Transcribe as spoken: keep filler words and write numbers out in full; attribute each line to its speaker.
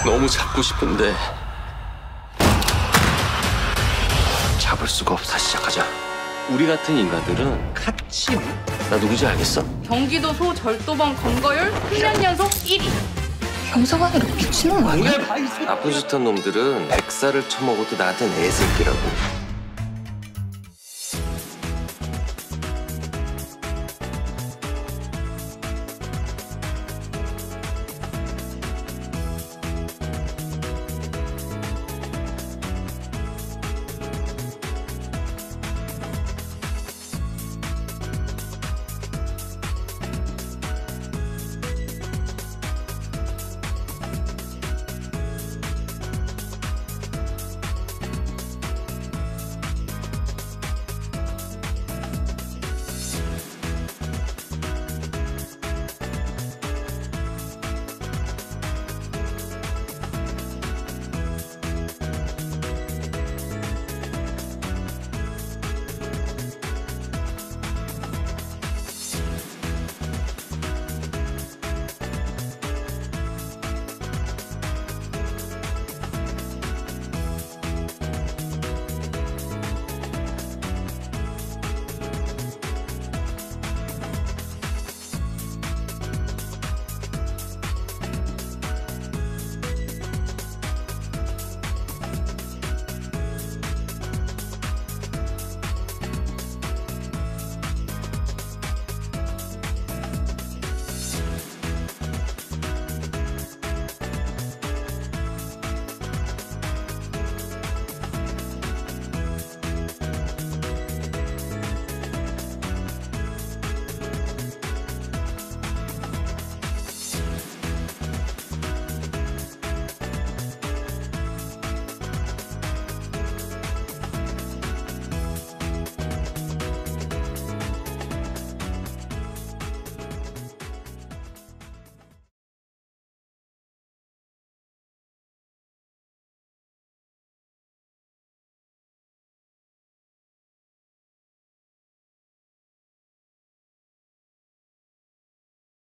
Speaker 1: 너무 잡고 싶은데 잡을 수가 없어. 시작하자. 우리 같은 인간들은 같이 나 누구지 알겠어?
Speaker 2: 경기도 소절도범 검거율 삼 년 연속 일 위.
Speaker 3: 형사가 아니라 미치는 거 아니야?
Speaker 1: 나쁜 짓한 놈들은 백살을 처먹어도 나한텐 애새끼라고.